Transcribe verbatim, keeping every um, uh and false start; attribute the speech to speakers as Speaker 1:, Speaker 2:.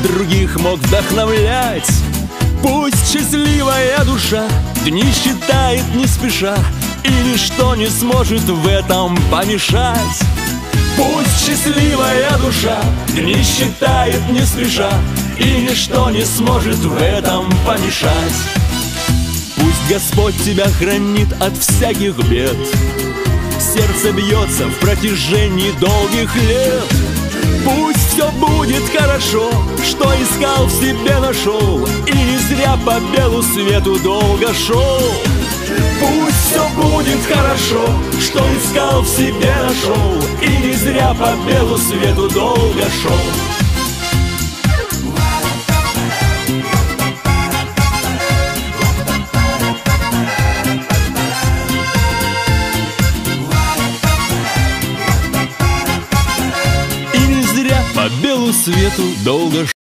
Speaker 1: других мог вдохновлять. Пусть счастливая душа дни считает не спеша, и ничто не сможет в этом помешать. Пусть счастливая душа дни считает не спеша, и ничто не сможет в этом помешать. Пусть Господь тебя хранит от всяких бед, сердце бьется в протяжении долгих лет. Пусть все будет хорошо, что искал, в себе нашел, и не зря по белу свету долго шел. Пусть все будет хорошо, что искал, в себе нашел, и не зря по белу свету долго шел. По белу свету долго